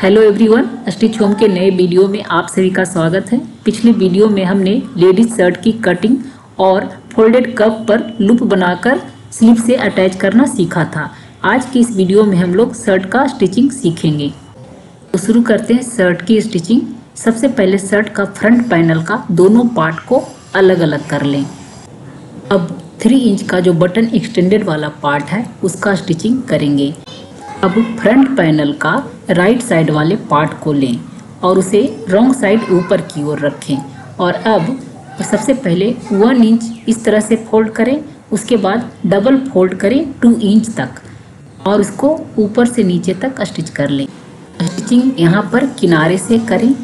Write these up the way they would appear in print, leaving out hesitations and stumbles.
Hello everyone, stitch home के नए video में आप सभी का स्वागत है। पिछले वीडियो में हमने लेडीज शर्ट की कटिंग और फोल्डेड कप पर लूप बनाकर स्लीव से अटैच करना सीखा था। आज की इस वीडियो में हम लोग शर्ट का स्टिचिंग सीखेंगे। तो शुरू करते हैं शर्ट की स्टिचिंग। सबसे पहले शर्ट का फ्रंट पैनल का दोनों पार्ट को अलग अलग कर लें। अब 3 इंच का जो बटन एक्सटेंडेड वाला पार्ट है उसका स्टिचिंग करेंगे। अब फ्रंट पैनल का राइट साइड वाले पार्ट को लें और उसे रॉन्ग साइड ऊपर की ओर रखें और अब सबसे पहले 1 इंच इस तरह से फोल्ड करें। उसके बाद डबल फोल्ड करें 2 इंच तक और उसको ऊपर से नीचे तक स्टिच कर लें। स्टिचिंग यहाँ पर किनारे से करें।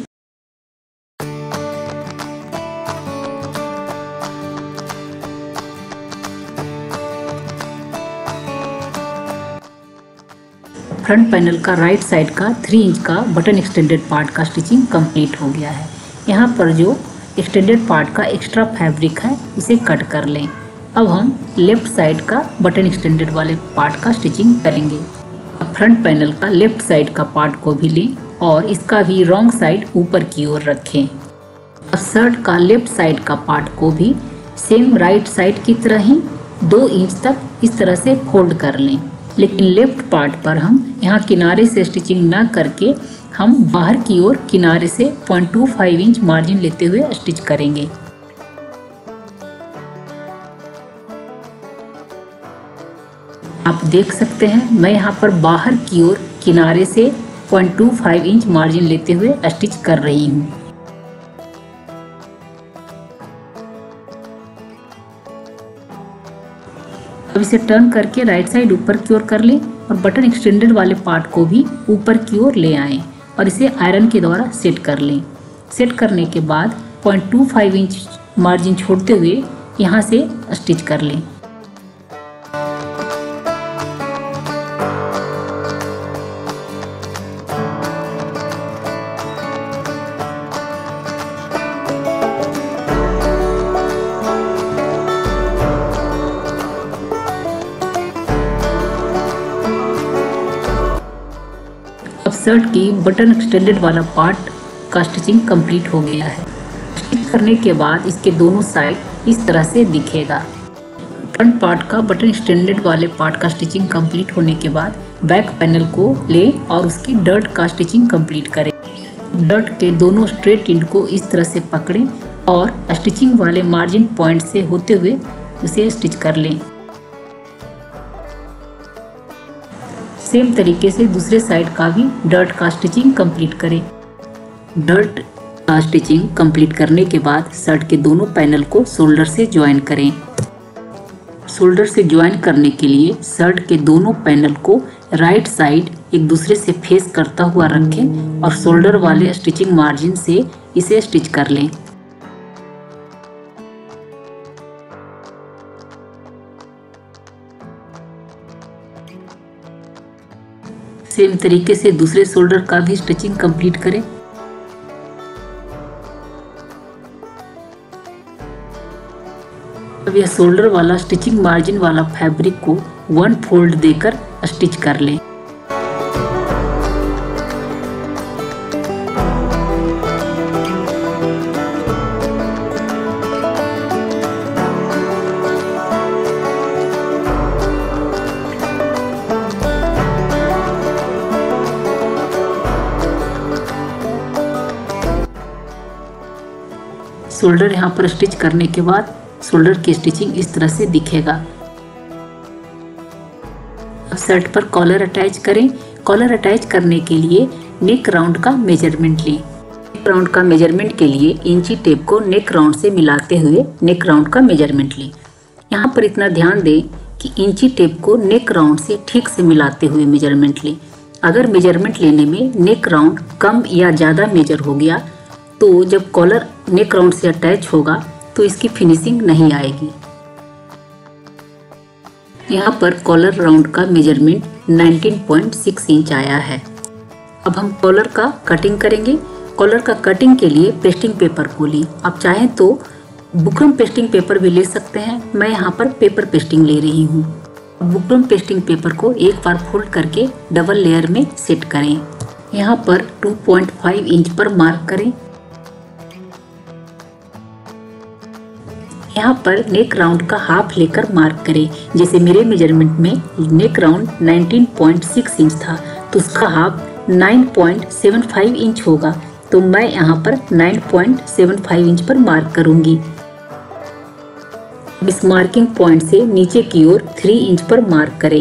फ्रंट पैनल का राइट साइड का 3 इंच का बटन एक्सटेंडेड पार्ट का स्टिचिंग कंप्लीट हो गया है। यहाँ पर जो एक्सटेंडेड पार्ट का एक्स्ट्रा फैब्रिक है उसे कट कर लें। अब हम लेफ्ट साइड का बटन एक्सटेंडेड वाले पार्ट का स्टिचिंग करेंगे। अब फ्रंट पैनल का लेफ्ट साइड का पार्ट को भी लें और इसका भी रॉन्ग साइड ऊपर की ओर रखें। अब शर्ट का लेफ्ट साइड का पार्ट को भी सेम राइट साइड की तरह ही 2 इंच तक इस तरह से फोल्ड कर लें। लेकिन लेफ्ट पार्ट पर हम यहाँ किनारे से स्टिचिंग ना करके हम बाहर की ओर किनारे से 0.25 इंच मार्जिन लेते हुए स्टिच करेंगे। आप देख सकते हैं मैं यहाँ पर बाहर की ओर किनारे से 0.25 इंच मार्जिन लेते हुए स्टिच कर रही हूँ। अब इसे टर्न करके राइट साइड ऊपर की ओर कर लें और बटन एक्सटेंडेड वाले पार्ट को भी ऊपर की ओर ले आएं और इसे आयरन के द्वारा सेट कर लें। सेट करने के बाद 0.25 इंच मार्जिन छोड़ते हुए यहाँ से स्टिच कर लें। अब शर्ट की बटन एक्सटेंडेड वाला पार्ट का स्टिचिंग कंप्लीट हो गया है। स्टिच करने के बाद इसके दोनों साइड इस तरह से दिखेगा। फ्रंट पार्ट का बटन एक्सटेंडेड वाले पार्ट का स्टिचिंग कंप्लीट होने के बाद बैक पैनल को लें और उसकी डर्ट का स्टिचिंग कंप्लीट करें। डर्ट के दोनों स्ट्रेट एंड को इस तरह से पकड़ें और स्टिचिंग वाले मार्जिन पॉइंट से होते हुए उसे स्टिच कर लें। सेम तरीके से दूसरे साइड का भी डर्ट का स्टिचिंग कंप्लीट करें। डर्ट का स्टिचिंग कंप्लीट करने के बाद शर्ट के दोनों पैनल को शोल्डर से ज्वाइन करें। शोल्डर से ज्वाइन करने के लिए शर्ट के दोनों पैनल को राइट साइड एक दूसरे से फेस करता हुआ रखें और शोल्डर वाले स्टिचिंग मार्जिन से इसे स्टिच कर लें। सेम तरीके से दूसरे शोल्डर का भी स्टिचिंग कंप्लीट करें। अब यह शोल्डर वाला स्टिचिंग मार्जिन वाला फैब्रिक को 1 फोल्ड देकर स्टिच कर लें। शोल्डर यहाँ पर स्टिच करने के बाद शोल्डर की स्टिचिंग इस तरह से दिखेगा। अब शर्ट पर कॉलर अटैच करें। कॉलर अटैच करने के लिए नेक राउंड का मेजरमेंट लें। नेक राउंड का मेजरमेंट के लिए इंची टेप को नेक राउंड से मिलाते हुए नेक राउंड का मेजरमेंट लें। यहाँ पर इतना ध्यान दें कि इंची टेप को नेक राउंड से ठीक से मिलाते हुए मेजरमेंट लें। अगर मेजरमेंट लेने में नेक राउंड कम या ज़्यादा मेजर हो गया तो जब कॉलर नेक राउंड से अटैच होगा तो इसकी फिनिशिंग नहीं आएगी। यहाँ पर कॉलर राउंड का मेजरमेंट 19.6 इंच आया है। अब हम कॉलर का कटिंग करेंगे। कॉलर का कटिंग के लिए पेस्टिंग पेपर को लें। आप चाहें तो बुकरम पेस्टिंग पेपर भी ले सकते हैं। मैं यहाँ पर पेपर पेस्टिंग ले रही हूँ। बुकरम पेस्टिंग पेपर को एक बार फोल्ड करके डबल लेयर में सेट करें। यहाँ पर 2.5 इंच पर मार्क करें। यहाँ पर नेक राउंड का हाफ लेकर मार्क करें। जैसे मेरे मेजरमेंट में नेक राउंड 19.6 इंच था तो उसका हाफ 9.75 इंच होगा, तो मैं यहाँ पर 9.75 इंच पर मार्क करूंगी। इस मार्किंग पॉइंट से नीचे की ओर 3 इंच पर मार्क करें।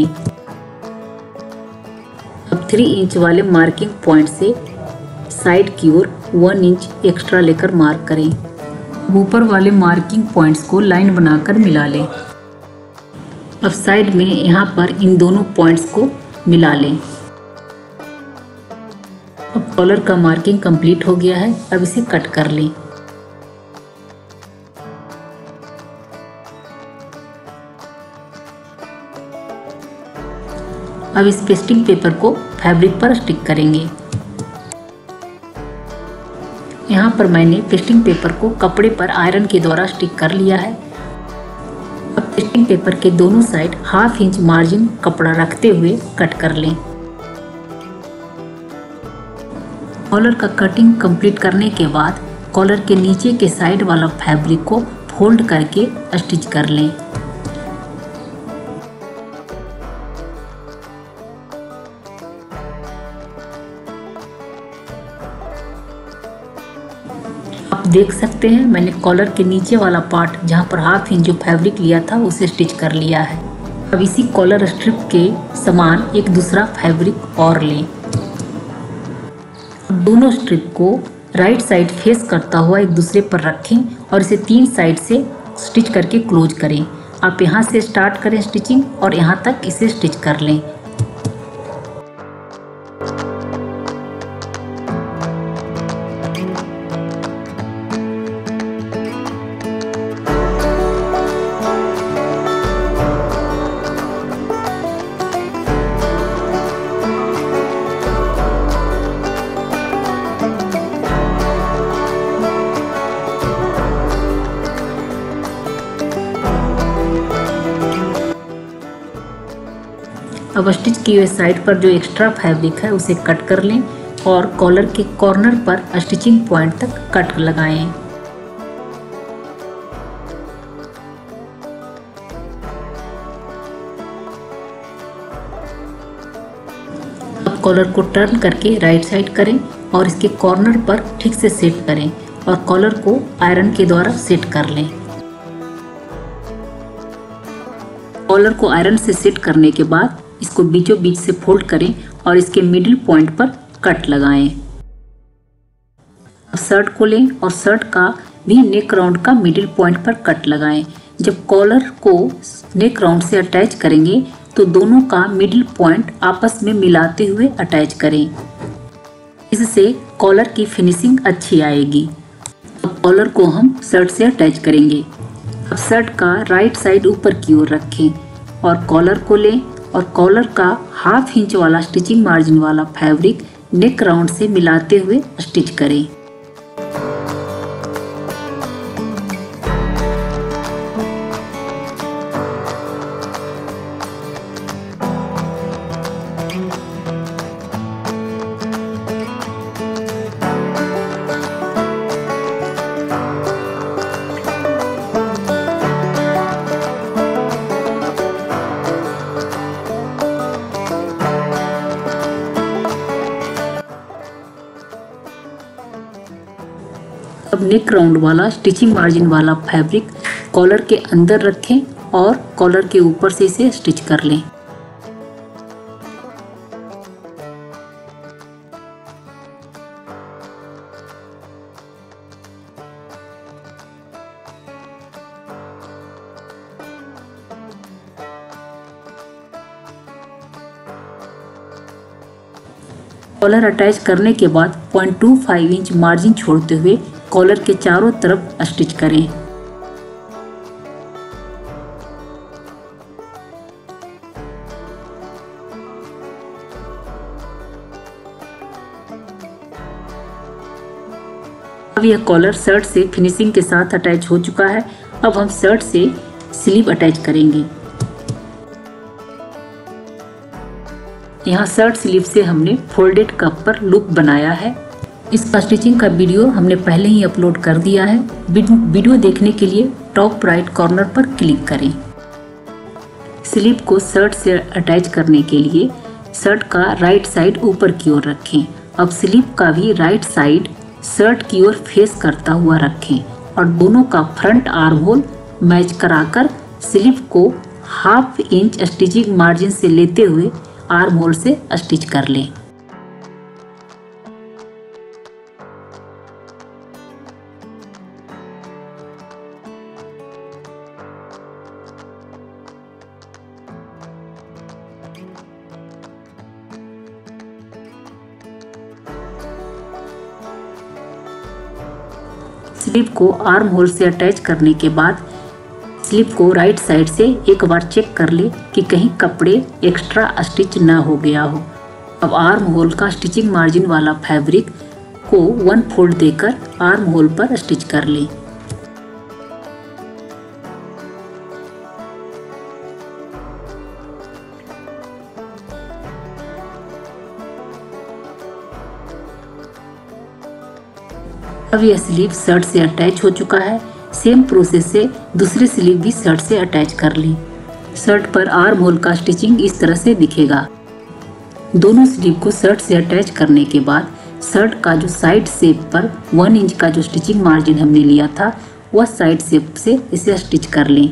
अब 3 इंच वाले मार्किंग पॉइंट से साइड की ओर 1 इंच एक्स्ट्रा लेकर मार्क करें। ऊपर वाले मार्किंग पॉइंट्स को लाइन बनाकर मिला लें। अब साइड में यहाँ पर इन दोनों पॉइंट्स को मिला लें। अब कॉलर का मार्किंग कंप्लीट हो गया है। अब इसे कट कर लें। अब इस पेस्टिंग पेपर को फैब्रिक पर स्टिक करेंगे। यहाँ पर मैंने पेस्टिंग पेपर को कपड़े पर आयरन के द्वारा स्टिक कर लिया है। अब पेस्टिंग पेपर के दोनों साइड हाफ इंच मार्जिन कपड़ा रखते हुए कट कर लें। कॉलर का कटिंग कंप्लीट करने के बाद कॉलर के नीचे के साइड वाला फैब्रिक को फोल्ड करके स्टिच कर लें। आप देख सकते हैं मैंने कॉलर के नीचे वाला पार्ट जहां पर हाफ इंच जो फैब्रिक लिया था उसे स्टिच कर लिया है। अब इसी कॉलर स्ट्रिप के समान एक दूसरा फैब्रिक और लें। दोनों स्ट्रिप को राइट साइड फेस करता हुआ एक दूसरे पर रखें और इसे 3 साइड से स्टिच करके क्लोज करें। आप यहाँ से स्टार्ट करें स्टिचिंग और यहाँ तक इसे स्टिच कर लें। अब स्टिच किए हुए साइड पर जो एक्स्ट्रा फैब्रिक है उसे कट कर लें और कॉलर के कॉर्नर पर स्टिचिंग पॉइंट तक कट लगाएं। अब कॉलर को टर्न करके राइट साइड करें और इसके कॉर्नर पर ठीक से सेट करें और कॉलर को आयरन के द्वारा सेट कर लें। कॉलर को आयरन से सेट करने के बाद इसको बीचों बीच से फोल्ड करें और इसके मिडिल पॉइंट पर कट लगाएं। शर्ट को लें और शर्ट का भी नेक राउंड का मिडिल पॉइंट पर कट लगाएं। जब कॉलर को नेक राउंड से अटैच करेंगे तो दोनों का मिडिल पॉइंट आपस में मिलाते हुए अटैच करें। इससे कॉलर की फिनिशिंग अच्छी आएगी। अब कॉलर को हम शर्ट से अटैच करेंगे। अब शर्ट का राइट साइड ऊपर की ओर रखें और कॉलर को लें और कॉलर का हाफ इंच वाला स्टिचिंग मार्जिन वाला फैब्रिक नेक राउंड से मिलाते हुए स्टिच करें। अब नेक राउंड वाला स्टिचिंग मार्जिन वाला फैब्रिक कॉलर के अंदर रखें और कॉलर के ऊपर से इसे स्टिच कर लें। कॉलर अटैच करने के बाद 0.25 इंच मार्जिन छोड़ते हुए कॉलर के चारों तरफ स्टिच करें। अब यह कॉलर शर्ट से फिनिशिंग के साथ अटैच हो चुका है। अब हम शर्ट से स्लीव अटैच करेंगे। यहाँ शर्ट स्लीव से हमने फोल्डेड कप पर लूप बनाया है। इसका स्टिचिंग का वीडियो हमने पहले ही अपलोड कर दिया है। वीडियो देखने के लिए टॉप राइट कॉर्नर पर क्लिक करें। स्लीव को शर्ट से अटैच करने के लिए शर्ट का राइट साइड ऊपर की ओर रखें। अब स्लीव का भी राइट साइड शर्ट की ओर फेस करता हुआ रखें और दोनों का फ्रंट आर्म होल मैच कराकर स्लीव को 1/2 इंच स्टिचिंग मार्जिन से लेते हुए आर्म होल से स्टिच कर लें। स्लीव को आर्म होल से अटैच करने के बाद स्लीव को राइट साइड से एक बार चेक कर ले कि कहीं कपड़े एक्स्ट्रा स्टिच ना हो गया हो। अब आर्म होल का स्टिचिंग मार्जिन वाला फैब्रिक को 1 फोल्ड देकर आर्म होल पर स्टिच कर लें। अब यह स्लीव शर्ट से अटैच हो चुका है। सेम प्रोसेस से दूसरी स्लीव भी शर्ट से अटैच कर लें। शर्ट पर आर्म होल का स्टिचिंग इस तरह से दिखेगा। दोनों स्लीव को शर्ट से अटैच करने के बाद शर्ट का जो साइड शेप पर 1 इंच का जो स्टिचिंग मार्जिन हमने लिया था वह साइड शेप से इसे स्टिच कर लें।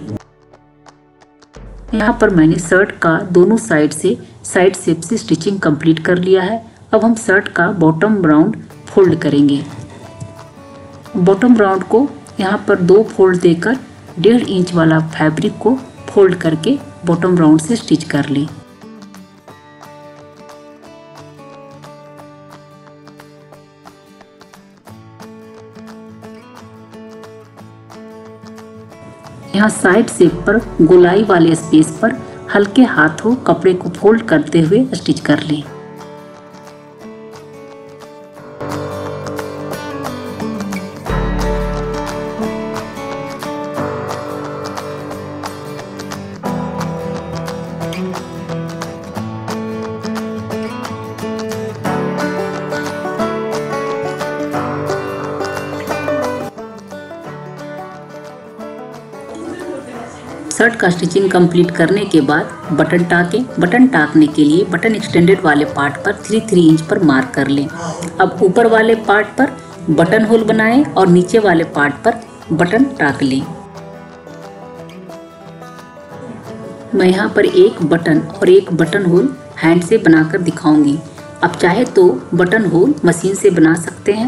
यहाँ पर मैंने शर्ट का दोनों साइड से साइड शेप से स्टिचिंग कंप्लीट कर लिया है। अब हम शर्ट का बॉटम राउंड फोल्ड करेंगे। बॉटम राउंड को यहाँ पर 2 फोल्ड देकर 1.5 इंच वाला फैब्रिक को फोल्ड करके बॉटम राउंड से स्टिच कर लें। यहाँ साइड शेप पर गोलाई वाले स्पेस पर हल्के हाथों कपड़े को फोल्ड करते हुए स्टिच कर लें। शर्ट का स्टिचिंग कंप्लीट करने के बाद बटन टाकें। बटन टाकने के लिए बटन एक्सटेंडेड वाले पार्ट पर 3 इंच पर मार्क कर लें। अब ऊपर वाले पार्ट पर बटन होल बनाएं और नीचे वाले पार्ट पर बटन टाक लें। मैं यहाँ पर एक बटन और एक बटन होल हैंड से बनाकर दिखाऊंगी। आप चाहे तो बटन होल मशीन से बना सकते हैं।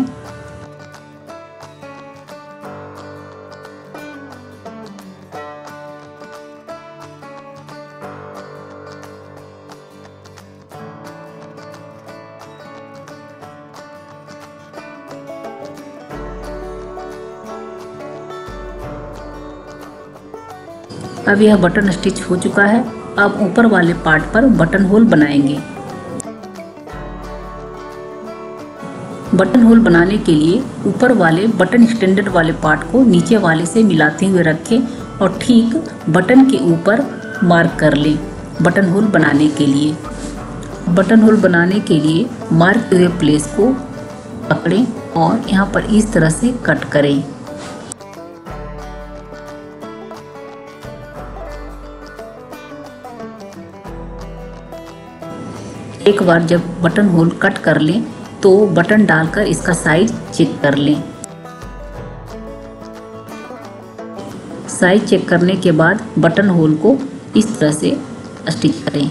अब यह बटन स्टिच हो चुका है। अब ऊपर वाले पार्ट पर बटन होल बनाएंगे। बटन होल बनाने के लिए ऊपर वाले बटन एक्सटेंडेड वाले पार्ट को नीचे वाले से मिलाते हुए रखें और ठीक बटन के ऊपर मार्क कर लें। बटन होल बनाने के लिए मार्क हुए प्लेस को पकड़ें और यहाँ पर इस तरह से कट करें। एक बार जब बटन होल कट कर लें तो बटन डालकर इसका साइज चेक कर लें। साइज चेक करने के बाद बटन होल को इस तरह से स्टिच करें।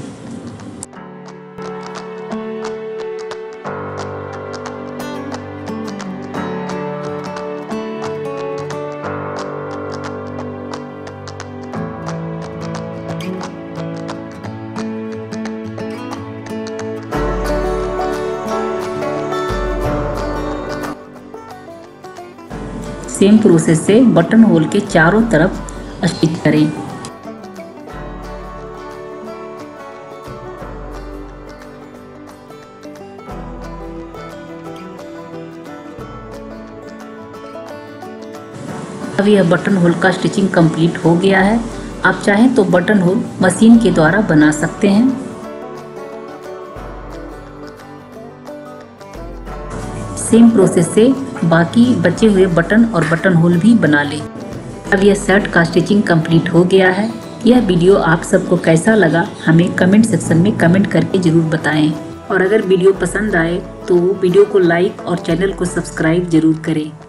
सेम प्रोसेस से बटन होल के चारों तरफ स्टिच करें। अब यह बटन होल का स्टिचिंग कंप्लीट हो गया है। आप चाहें तो बटन होल मशीन के द्वारा बना सकते हैं। सेम प्रोसेस से बाकी बचे हुए बटन और बटन होल भी बना लें। अब यह शर्ट का स्टिचिंग कंप्लीट हो गया है। यह वीडियो आप सबको कैसा लगा हमें कमेंट सेक्शन में कमेंट करके ज़रूर बताएं। और अगर वीडियो पसंद आए तो वीडियो को लाइक और चैनल को सब्सक्राइब जरूर करें।